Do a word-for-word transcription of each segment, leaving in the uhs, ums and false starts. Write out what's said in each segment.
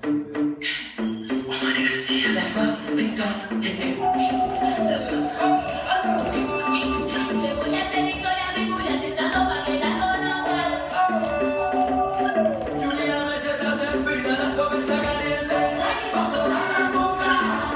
voy a hacer historia, mi mula, cesando pa' que la conozcan. Julia me se traza en vida, la sopa está caliente. Aquí paso a la boca.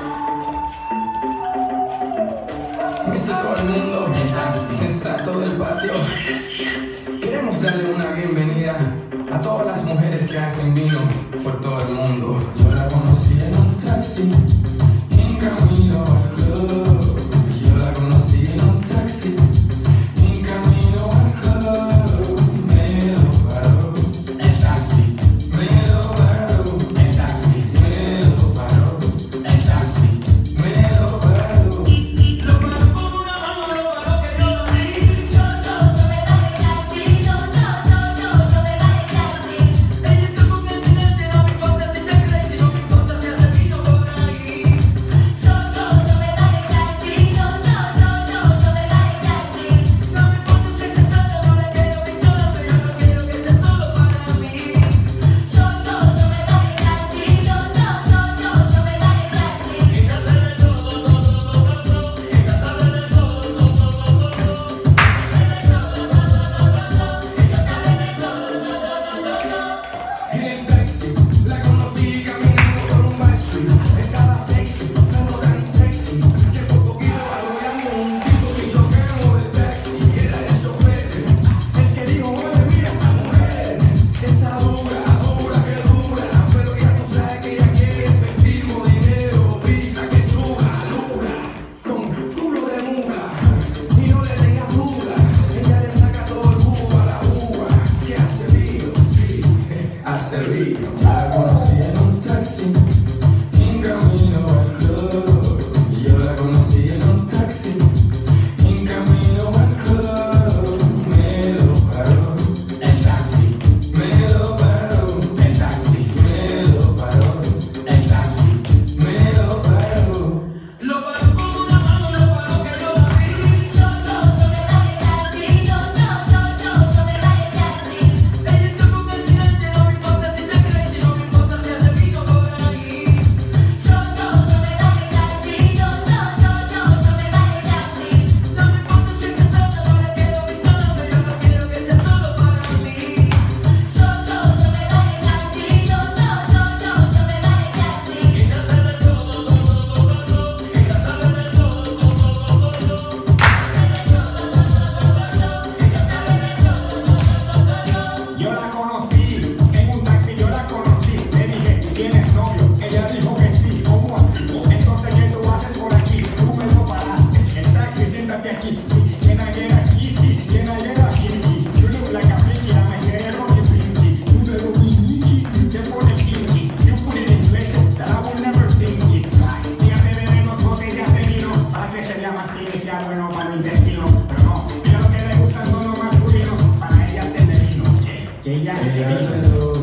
Viste todo el mundo, está todo el patio. Queremos darle una bienvenida a todas las mujeres que hacen vino por todo el mundo. Yo la conocí en un taxi, en camino al club. Yo la conocí en un taxi, en camino al club. Me lo paró el taxi, me lo paró el taxi, me lo paró el taxi, me lo paró. Lo paró con una mano, lo paró que yo lo vi. Yo, yo, yo me bajé el taxi. Yo, yo, yo, yo, yo me bajé el taxi. Ella está con un accidente, no me importa si está crazy, no me importa si hace vino por aquí. Yo, yo, yo me bajé el taxi. Yo, yo, yo, yo, yo me bajé el taxi. No me importa si es casada, no le quiero pistola, pero yo no quiero que sea solo para mí. Yo, yo, yo me bajé el taxi. Yo, yo, yo, yo, yo me bajé el taxi. En casa de todo, todo, todo, todo. En casa de todo, todo, todo, todo. En el taxi, la conocí caminando por un backstreet. Estaba sexy, pero tan sexy que por poquito arrollamos un tipo que choqueamos el taxi. Era el chofer, el que dijo, oye, mira esa mujer. Está dura, dura, que dura. Pero ya tú sabes que ella quiere efectivo, dinero, visa, que chula, luna. Con culo de mula, y no le tengas duda. Ella le saca todo el jugo a la uva. Que hace vino, sí, hace vino. La conocí en un taxi, en camino al club. Yo la conocí en un taxi, en camino al club. Me lo paró el taxi, me lo paró el taxi, me lo paró el taxi, me lo paró. Lo paró con una mano, lo paró que yo la vi. Yo, yo, yo me bajé el taxi. Yo, yo, yo, yo, yo me bajé el taxi. Ella está con un accidente, no me importa si está crazy, no me importa si hace vino por aquí. Yo, yo, yo me bajé el taxi. Yo, yo, yo, yo, yo me bajé el taxi. No me importa si es casada, no le quiero pistola, pero yo no quiero que sea solo para mí. Yo, yo, yo me bajé el taxi. Yo, yo, yo, yo, yo me bajé el taxi. En casa de todo, todo, todo, todo. En casa de todo, todo, todo, todo. Yo la conocí en un taxi, yo la conocí. Le dije, ¿tú tienes novio? Ella dijo que sí. ¿Cómo así? Entonces, ¿qué tú haces por aquí? Tú me lo paraste. El taxi, siéntate aquí. Sí, ¿quién ayer aquí? Sí, ¿quién ayer aquí? You look like a freaky, dame cerebro y pinky. Tú de Dominiki, te pone kinky. You put it in places that I will never think it. Ella se bebe dos botellas de vino para que se vea más que sea bueno para los intestinos. Pero no, mira lo que le gustan son los masculinos. Para ella se de vino. Que ella se Ella vino. hace todo.